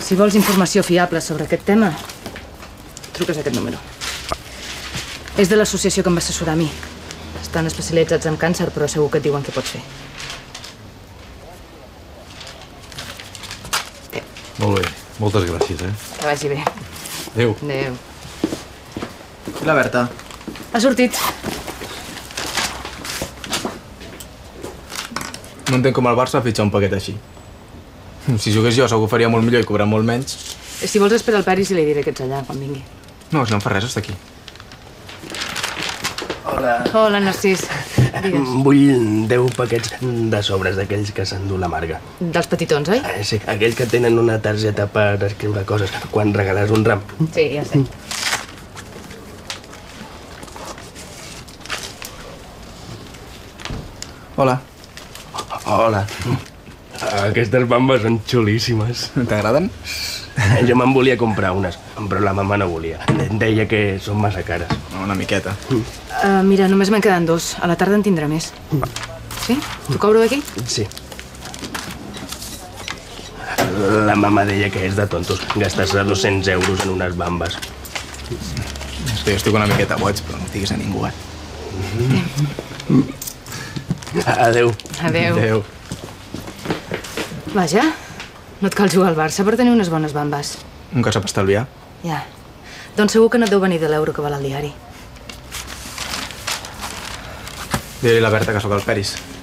Si vols informació fiable sobre aquest tema, truques a aquest número. És de l'associació que em va assessorar a mi. Estan especialitzats en càncer, però segur que et diuen què pots fer. Molt bé. Moltes gràcies, Que vagi bé. Adéu. Adéu. I la Berta? Ha sortit. No entenc com el Barça ha fitxat un paquet així. Si jugués jo, segur que faria molt millor i cobrar molt menys. Si vols espera el Peris i li diré que ets allà quan vingui. No, si no em fa res, està aquí. Hola. Hola, Narcís. Digues. Vull 10 paquets de sobres d'aquells que s'endú la Marga. Dels petitons, oi? Sí, aquells que tenen una targeta per escriure coses quan regales un ram. Sí, ja sé. Hola. Hola. Aquestes bambes són xulíssimes. T'agraden? Jo me'n volia comprar unes, però la mama no volia. Deia que són massa cares. Una miqueta. Mira, només me'n queden 2. A la tarda en tindrà més. Sí? T'ho cobro d'aquí? Sí. La mama deia que és de tontos gastar-se 200 euros en unes bambes. Jo estic una miqueta boig, però no ho diguis a ningú, Adéu. Adéu. Adéu. Vaja, no et cal jugar al Barça per tenir unes bones bambes. Un que sap estalviar. Ja. Doncs segur que no et deu venir de l'euro que val al diari. Digue-li a la Berta que sóc el Peris.